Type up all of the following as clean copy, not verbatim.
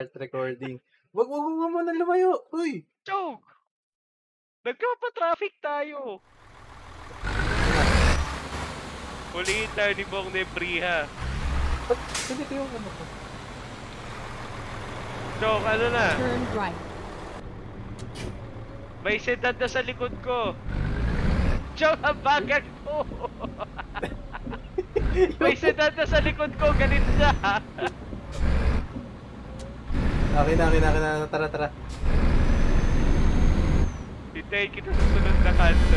recording. Wag mo na lumayo. Uy! Chog! Nagkapa-traffic tayo. Huliin tayo ni Bong Nebriha. Ba't ganito yung ano ko? Chog, ano na? Turn right. May sedan na sa likod ko. Chog, ang bagal ko. May sedan na sa likod ko. Ganito siya. Okay na. Tara. Hintayin kita sa sunod na kanto.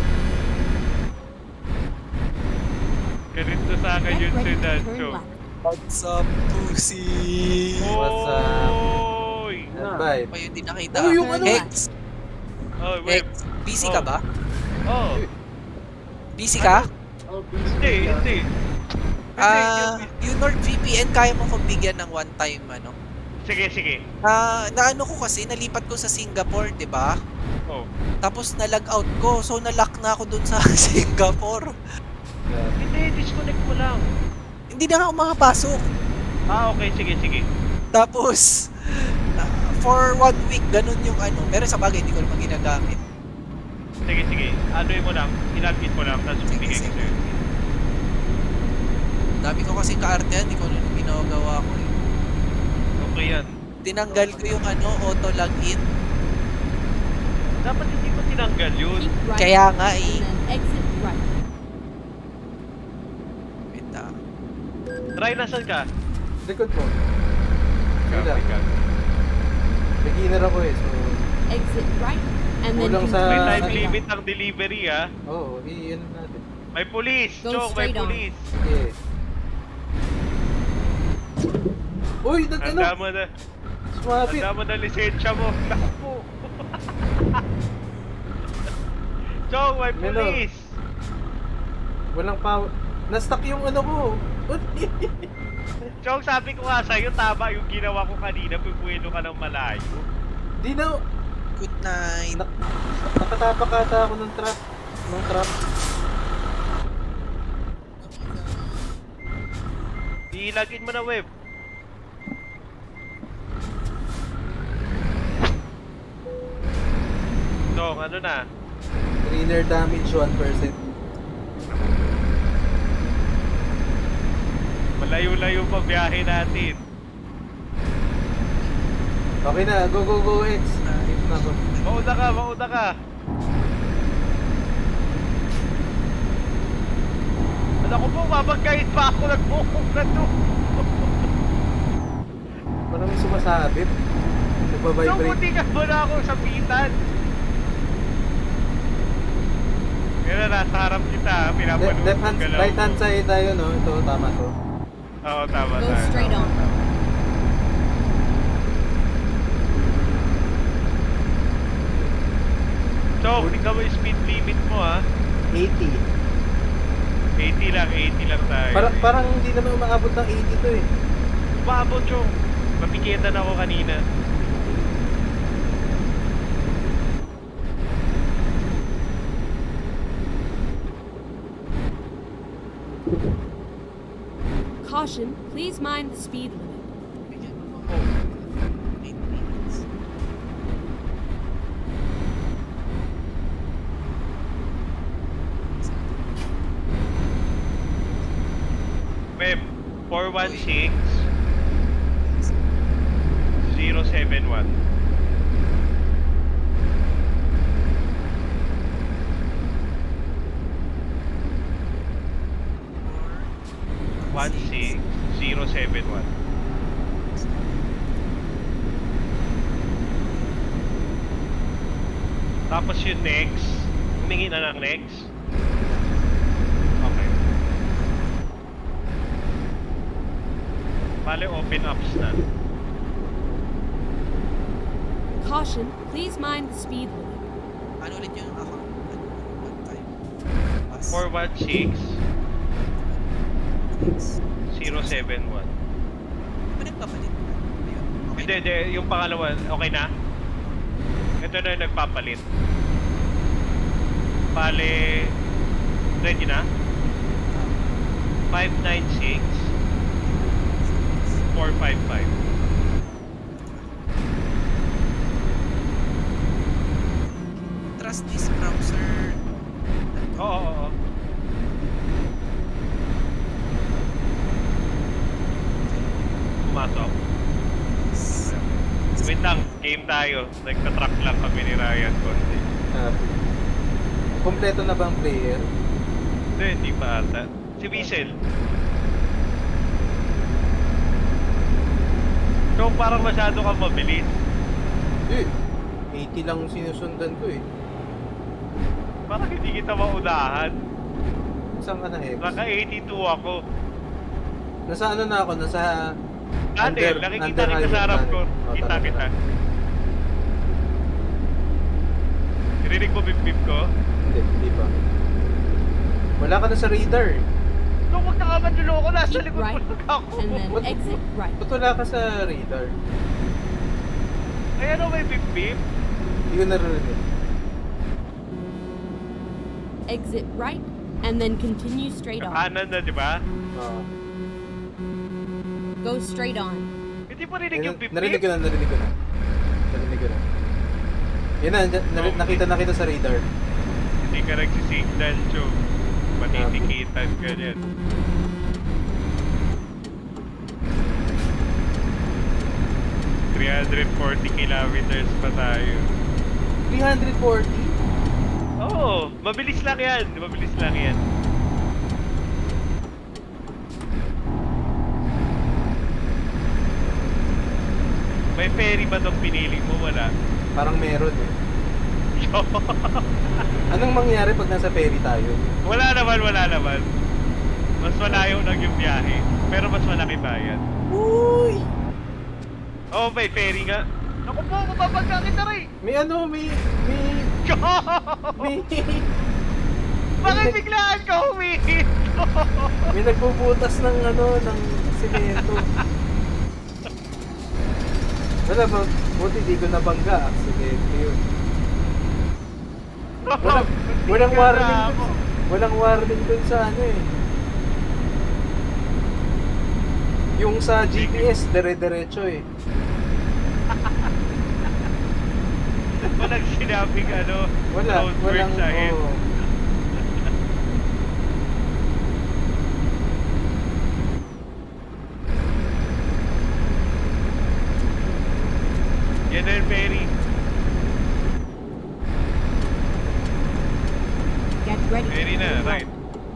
Ganito sa akin yung sedan, Chog. What's up, pussy? What's up? Oy! Bye. Pa yun din nakita. Oh, yung ano? Hex! Oh, wait. Hex, busy ka ba? Oh. Busy ka? Hindi. Yung NordVPN, kaya mo kong bigyan ng one time, ano? Sige. Naano ko kasi, nalipat ko sa Singapore, di ba? Oh. Tapos na-log out ko, so na-lock na ako dun sa Singapore. Hindi, disconnect mo lang. Hindi na ako makapasok. Okay, sige. Tapos, for 1 week, ganun yung ano. Pero sa bagay, hindi ko naman ginagamit. Sige. Anuin mo lang, inadmit mo lang, tapos bigay ko sa'yo. Dami ko kasi kaartehan, hindi ko nung ginagawa ko eh. Okay yan. Tinanggal ko yung ano, auto login. Dapat hindi ko tinanggal yun. Keep right. Kaya nga eh. And then exit right. Wait ah. Try, nasan ka? Likod mo. Copy. Beginner ako eh, so... Exit right. And then Kulang sa- May time straight limit on. ang delivery ah. Oo, iyan natin. May pulis! Go Chong, may straight on. pulis! Sige. Uy, ano? Handa mo na. Sumapit. Handa mo na lisensya mo. Naku! Chong, may Melo. pulis! Walang power. Na-stuck yung ano ko. Chong, sabi ko nga sa'yo, tama yung ginawa ko kanina. Pipuelo ka ng malayo. Di na. Good night. Nakatapak ata ako ng trap. Ilagin mo na web. Chong, ano na? Trainer damage 1%. Malayo-layo pa biyahe natin. Okay na, go X. Hit na ako. Mauna ka. Ano ko po, mabagkait pa ako nagmukong na to. Parang may sumasabit. Chong, Nagpa-vibrate. buti ka ba na akong sabitan? Kaya na, nasa harap kita, pinapanood Left ko hand, galaw right hand ko. side tayo, no? Ito, tama to. Oo, tama. Go straight on. Chong, tingnan mo yung speed limit mo ha. 80. 80 lang tayo. Parang hindi naman umaabot ng 80 to eh. Umabot, Chong. Mapigitan ako kanina. Caution, please mind the speed limit. Bigyan mo ako. 8 minutes. Web, 416 071. One six 071. Tapos yung next, humingi na ng next. Okay. Bale, open ups na. Caution, please mind the speed limit. Ano ulit yung account? One time. 416 071. Ano nagpapalit? Ayun. Okay. Hindi, yung pangalawa, okay na? Ito na yung nagpapalit. Bale, ready na? 596 455. Wait lang, game tayo. Nagka-track lang kami ni Ryan konti. Kompleto na ba ang player? Hindi pa ata. Si Wiesel. So parang masyado kang mabilis. 80 lang sinusundan ko eh. Parang hindi kita maunahan. Saan ka na, Hex? Naka 82 ako. Nasa ano na ako? Nasa... Daniel, nakikita kita sa harap ko. Kita kita. Narinig mo bip-bip ko? Hindi pa. Wala ka na sa radar. No, huwag na ka manluloko. Nasa Keep likod right, mo lang ako. and then exit right. Ba't wala ka sa radar? Ay, ano may bip-bip? Hindi ko narinig. Exit right, and then continue straight on. Kanan na, di ba? Oo. Go straight on. Hindi mo rinig yung bip-bip? Narinig ko na. Yan na, nakita na kita sa radar. Hindi ka nagsisignal, Joe. Matitikitan ka dyan. $340 kilometers pa tayo. 340? Oo, mabilis lang yan. Mabilis lang yan. May ferry ba itong pinili mo? Wala. Parang meron eh. Anong mangyari pag nasa ferry tayo? Wala naman. Mas malayo lang yung biyahe. Pero mas malaki bayad. Uy! Oh, may ferry nga. Naku po, mapapagka kita rin! May ano, may... Bakit biglaan ka humihit? May nagbubutas ng ano, ng simento. Wala ba? Buti di ko nabangga. Aksidente yun. Walang warning. Walang warning dun sa ano eh. Yung sa GPS, dire-diretso eh. Walang sinabing ano, Walang, side. oh. Yan na yung ferry. Get ready. Ferry na, right.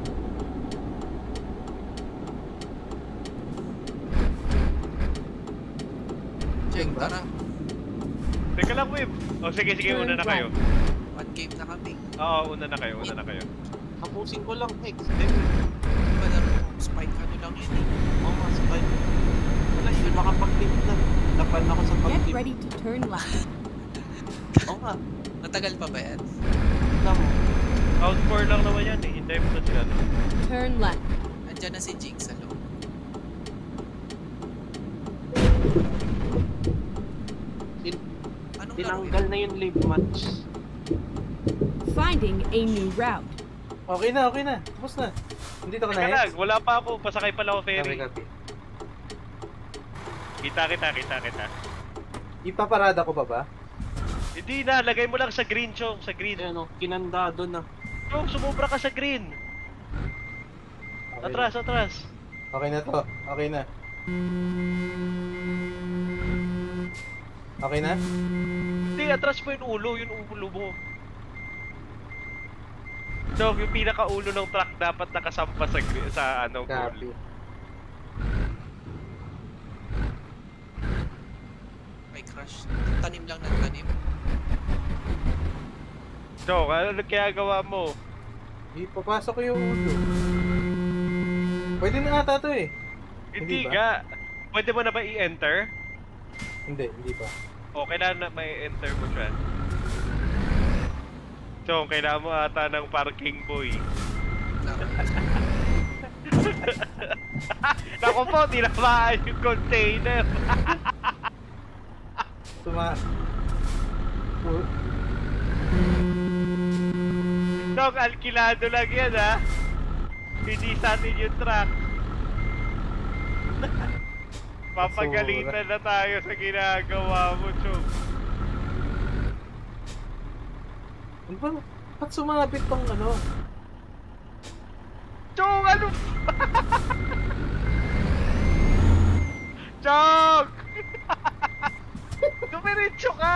Check, tara. Teka lang, Wib. Oh, sige, una na kayo. One game na kami. Oo, una na kayo. Tapusin ko lang, Hex. Diba laro mo? Spike ano lang yun eh. Oo nga, spike. Wala, yun makapag-tip na. Lapan ako sa Get pag-tip. ready to turn left. Oo nga. Matagal pa ba yan? Tignan mo. Outpour lang naman yan eh. Hintay mo na sila. Turn left. Andyan na si Jig sa loob. Anong laro Tinanggal yun? na yung live match. Finding a new route. Okay na. Tapos na. Nandito ka na, Teka lang, Hex? wala pa ako. Pasakay pala ako ferry. Copy. Kita. Ipaparada ko pa ba? Hindi na, lagay mo lang sa green, Chong. Sa green. Ano, kinandado na. Chong, sumubra ka sa green. Okay Atras. Okay na to. Okay na. Okay na? Hindi, atras mo yung ulo mo. Chong, yung pinakaulo ng truck dapat nakasampa sa ano, Copy. goal. May crush. Tanim lang ng tanim. Chong, ano kaya gawa mo? Ipapasok ko yung ulo. Pwede na ata to eh. Hindi Hindi ba? nga. Pwede mo na ba i-enter? Hindi pa. O, kailangan na may enter mo siya. Chong, kailangan mo ata ng parking boy. Naku po, tinamaan yung container. Chong, alkilado lang yan ha. Hindi sa atin yung truck. Papagalitan na tayo sa ginagawa mo, Chong. Ano ba? Ba't sumabit tong ano? Chong, ano? Chong! Dumiretso ka!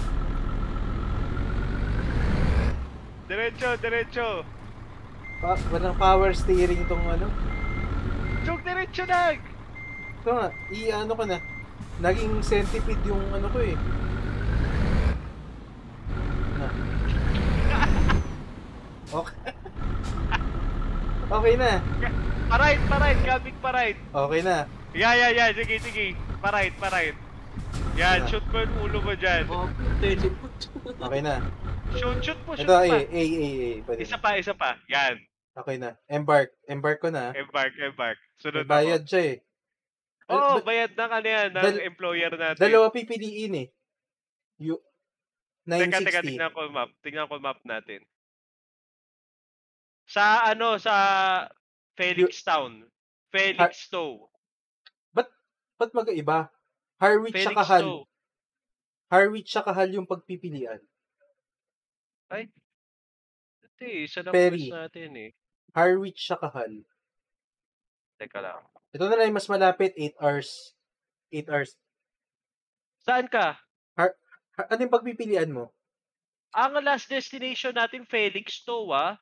Diretso, diretso. Walang power steering tong ano. Chong, diretso na! Ito nga, i-ano ko na. Naging centipede yung ano ko eh. Na. Okay. Okay na. Paride, kabig paride. Okay na. Yeah, sige. Paride. Yan, shoot mo yung ulo mo dyan. Okay na. Shoot mo. Ito, A. Pwede Isa na. pa. Yan. Okay na. Embark ko na. Embark. Sunod May bayad ako. siya eh. Oo, bayad ng ano yan, ng employer natin. Dalawa pipiliin eh. Yung Teka, 960. tingnan ko yung map natin. Sa Felixstown. Felixstowe. Ba't magkaiba? Harwich tsaka Hal. Felixstowe. Harwich tsaka Hal yung pagpipilian. Ay. Ito isa na Perry. quest natin eh. Harwich tsaka Hal. Teka lang. Ito na lang yung mas malapit, 8 hours. 8 hours. Saan ka? Ano yung pagpipilian mo? Ang last destination natin, Felixstowe ah.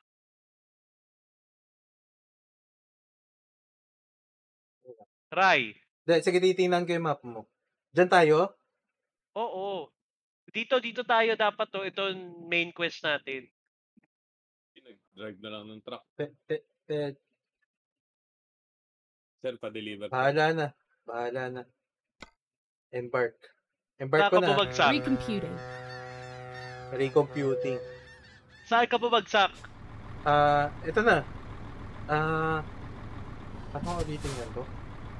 Try. Sige, titingnan ko yung map mo. Diyan tayo? Oo. Dito tayo dapat to. Ito yung main quest natin. Nag-drive na lang ng truck. Sir, pa-deliver. Bahala na. Embark Saan ko ka na. bumagsak? Recomputing. Saan ka bumagsak? Ito na. Ano ko titingnan to?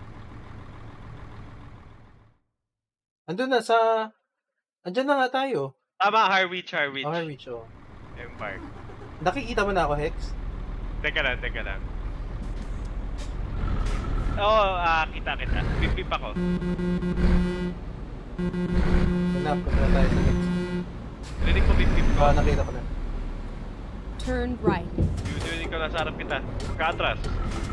Andyan na nga tayo. Tama, Harwich. Harwich, oh. Embark. Nakikita mo na ako, Hex? Teka lang. Oo, kita. Pipip ako. Hanap ko na tayo sa Hex. Rinig ko pipip ko. Nakita ko na. Turn right. Rinig ko na sa harap kita. Ka-atras.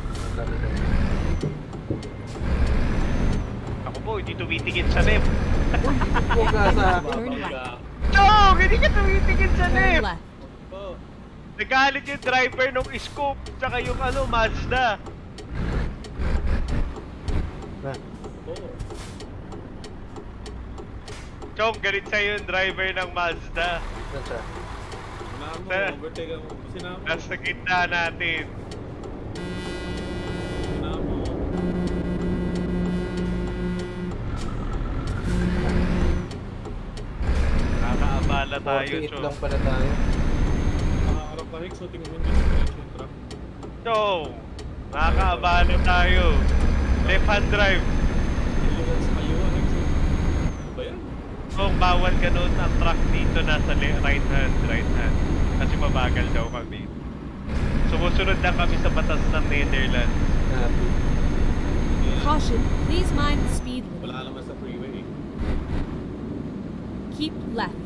Ako po, hindi tumitingin sa NEP. Huwag ka sa akin. Turn right. Chong! Hindi ka tumitingin sa Turn NEP! left. Nagalit yung driver ng scoop tsaka yung Mazda. Chong, galit sa'yo yung driver ng Mazda. Saan siya? Overtake ako. Sinama. Nasa gitna natin. Sinama. Nakakaabala tayo, 48 Chong. lang pala tayo. Nakakarap ka, Rex. So, tingnan mo yung diretso yung truck. Chong, nakakaabala tayo. Left-hand drive. Iliwan sa kaliwa, Rex. Ano ba yan? Chong, bawal ganun ang truck dito nasa right hand. Kasi mabagal daw kami. Sumusunod lang kami sa batas ng Netherlands. Caution, please mind the speed limit. Wala naman sa freeway. Keep left.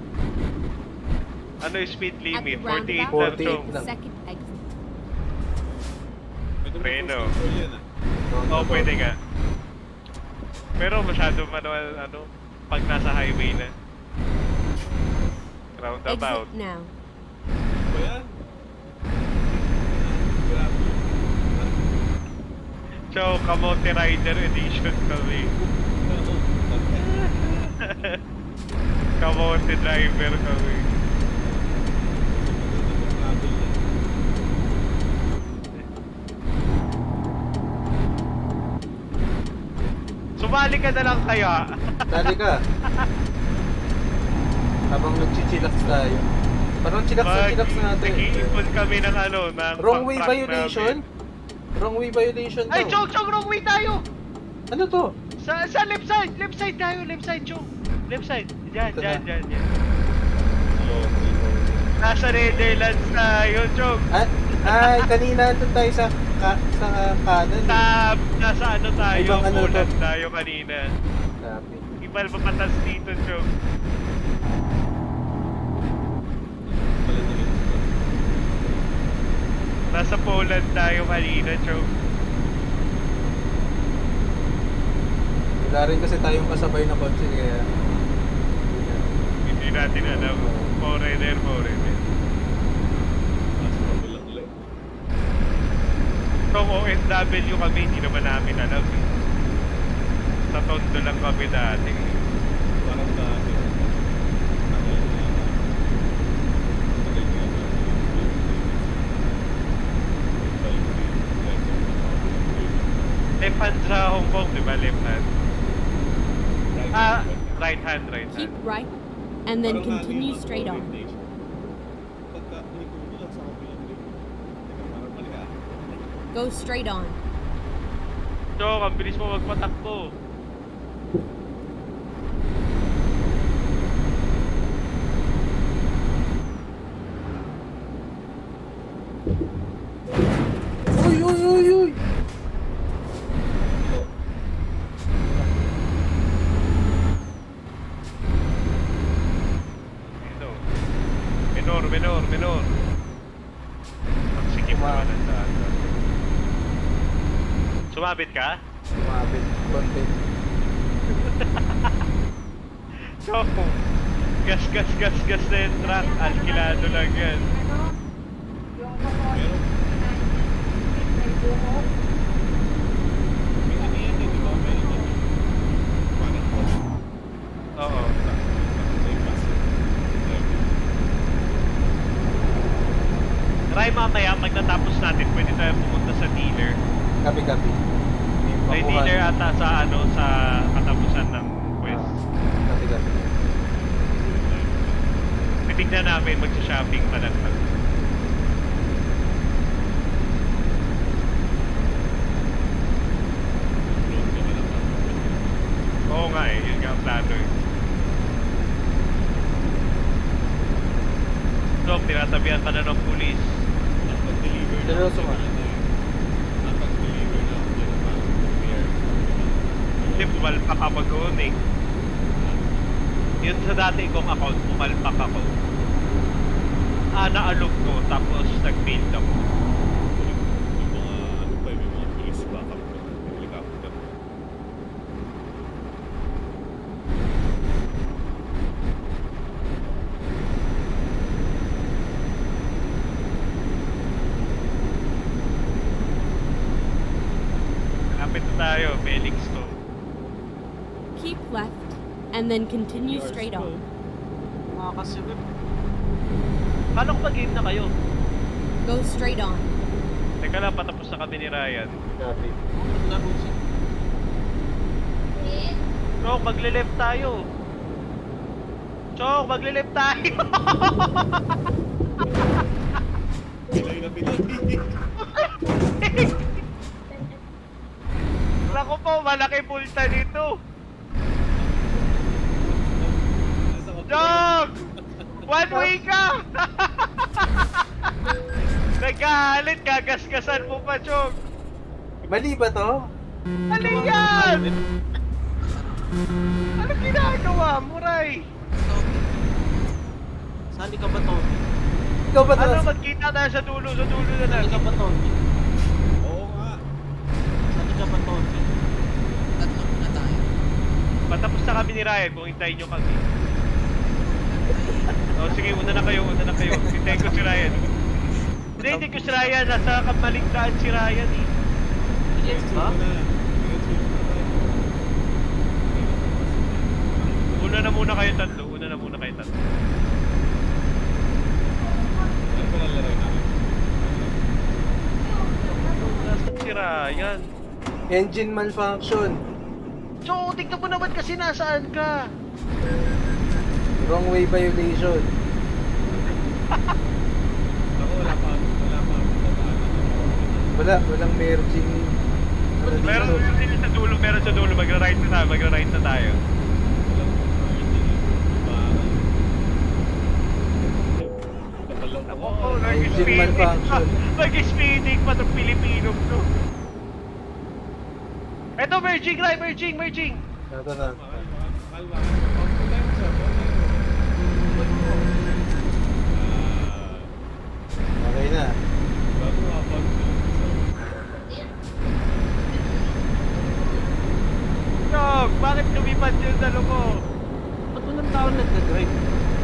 Ano yung speed At limit? the 48 roundabout, lang, 48 Chong. lang. second exit. Pwede mo Preno. cruise control yan, Oo, pwede nga. Pero masyado manual, pag nasa highway na. Roundabout. Exit now. Ano ba yan? Grabe. So, Kamote Rider Edition kami. Kamote driver kami. Sumali ka na lang kaya. Dali ka. Habang nagchichillax tayo. Parang chillax natin. Nag-iipon kami ng ng Wrong way pang-truck violation? namin. Wrong way violation Ay, daw. Chong, wrong way tayo! Ano to? Sa left side tayo, Chong. Left side. Diyan. Nasa Netherlands tayo, Chong. Ay, kanina doon tayo sa kanan. Nasa tayo, Ibang Poland to? tayo kanina. Sabi. Ibal papatas dito, Chong. Nasa Poland tayo kanina, Chong. Wala rin kasi tayong kasabay na kotse kaya Hindi natin alam. Foreigner. Nasa kabilang leg. Kung OFW kami, hindi naman namin alam eh. Sa Tondo lang kami dati. Parang dati. Tagal na. Left hand sa Hong Kong, di ba? Left hand. Right hand. Keep right, and then continue straight on. Pagka liko mo lang sa kabilang leg. Teka, parang mali ah. Go straight on. Chok, ang bilis mo magpatakbo. Uy! Menor. Magsikip naman ang daan. Sumabit ka? Sumabit. Konti. Chok, gas na yung truck. Alkilado lang yan. Pero, may ano yan eh, di ba? May ano yan. Parang cost. Oo. May passive. Try mamaya, pag natapos natin, pwede tayo pumunta sa dealer. Kapi. May dealer ata sa sa katapusan ng quest. Kapi. Titignan namin, magsha-shopping pa lang. Oo nga eh, yun nga ang plano eh. So, tinatabihan ka na ng pulis. Nakapag-deliver na Seryoso ako ka? dyan, ano eh. Nakapag-deliver na ako dyan, parang prepare. Hindi, pumalpak ka mag-owning. Yun sa dati kong account, pumalpak ako. Naalog ko, tapos nag-build ako. Yung mga, ano pa, yung mga police backup ko. Yung helicopter. Malapit na tayo, Felix to. Keep left, and then continue straight on. Nakakasilip. Paano kung mag-game na kayo? Go straight on. Teka lang, patapos na kami ni Ryan. Kapi. Chok, magle-left tayo. Chok, magle-left tayo. Pilay na pilay. Wala ko po, malaki pulta dito. Nasa kapila. Chok! One way ka! Nagkahalit, gagasgasan mo pa, Chok. Mali ba to? Ano yan? Ano ginagawa mo, Ray? Sali ka ba, Tony? Ikaw ba Ano, to? magkita tayo sa dulo na Sali natin. ka ba, Tony? Oo nga. Sali ka ba, Tony? Tatlo na tayo. Patapos na kami ni Ryan kung hintayin nyo kami. Oh, sige, una na kayo. Hintayin ko si Ryan. Hindi ko si Ryan. Nasa kamaligtaan si Ryan eh. Yes, ba? Una na muna kayo tatlo. Ano ba lalaro namin? Nasaan si Ryan? Engine malfunction. So, tignan mo naman kasi nasaan ka. Wrong way violation. Ako wala pa. Walang merging. Meron sa dulo. Magra-right na tayo. Ako, Engine malfunction. Nag-speeding pa itong Pilipino to. Eto, merging. Ito na. Okay na. Dog, bakit lumipad yung dalo ko? Ba't walang tao nagdadrive?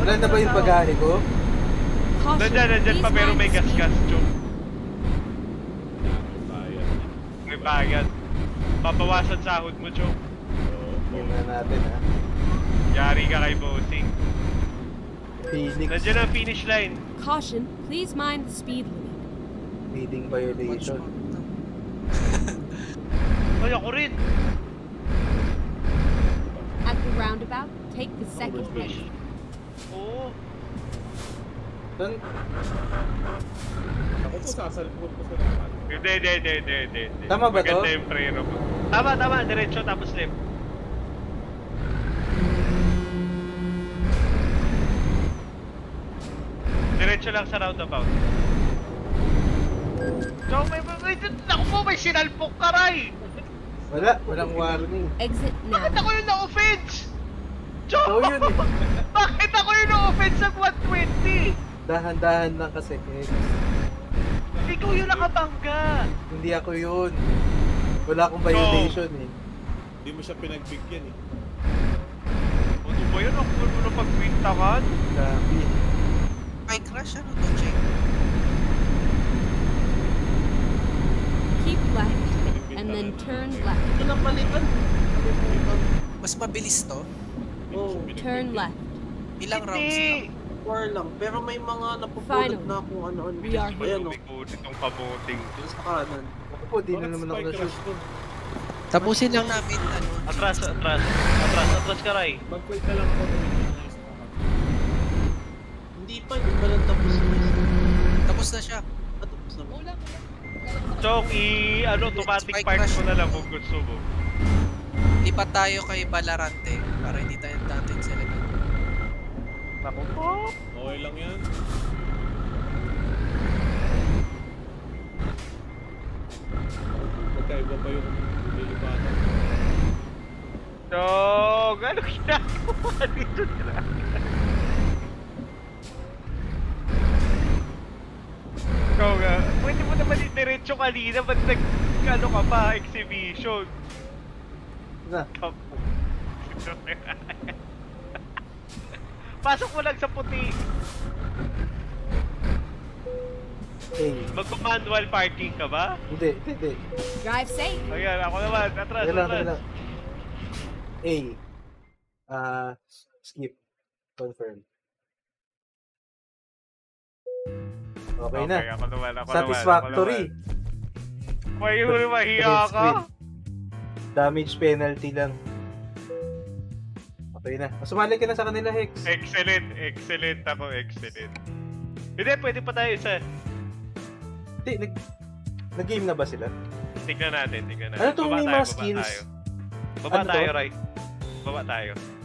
Wala na ba yung bagahe ko? Caution, Nandyan please pa pero mind may the speed gas-gas, limit. Chong. Bayan. May bayad. Papawasan sahod mo, Chong. Tingnan na natin ha. Yari ka kay Bossing. Phoenix. Nandiyan ang finish line. Caution, please mind the speed limit. Speeding violation. Ay, ako rin. At the roundabout, take the second exit. Oo. Doon, Ako po sasalpot ko sa lahat. Hindi. Tama ba to? Maganda yung prero mo. Tama. Diretso tapos left. Diretso lang sa roundabout. So, naku po, may sinalpok ka, Ray! walang warning. Exit Bakit now. ako yung na-offense? Oo yun eh. Bakit ako yung na-offense sa 120? Dahan-dahan lang kasi. Ikaw yung nakabangga. Hindi ako yun. Wala akong violation eh. Hindi mo siya pinagbigyan eh. Ano ba yun? Ako na pagpintakan? Grabe. Ay, crash ano to, check. Keep left and then turn left. Ito na palitan. Mas mabilis to. Oo. Turn left. Ilang rounds lang. Hindi. 4 lang. Pero may mga napupulot Final. na kung ano-ano. We are Ayan o. May code itong kamuting to. Sa kanan. Ako po, di na naman ako na-shoot. Tapusin lang namin, ano. Atras ka, Ray. Mag-quit na lang ako. Hindi pa lang tapos na. Tapos na siya. Tapos na. Chong, automatic Spike park crash. mo na lang kung gusto mo. Lipat tayo kay Balarante para hindi tayo dating sa lahat. Naku po. Okay lang yan. Magkaiba pa yung lilipatan. Chong, ano ginagawa dito nila? Chong, pwede mo naman diretso kanina, ba't ano ka pa, exhibition? Na, Pasok mo lang sa puti. Magpa-manual parking ka ba? hindi. Drive safe. Ayan, ako naman. Atras. Kailangan. Skip. Confirm. Okay na. Ako naman. Satisfactory. May huli mahiya ka? Damage penalty lang. Okay na. Sumali ka na sa kanila, Hex. Excellent ako. Hindi, pwede pa tayo isa. Hindi, nag-game na ba sila? Tignan natin. Ano tong may mga skills? Baba Ano to? tayo, Ray. Baba tayo.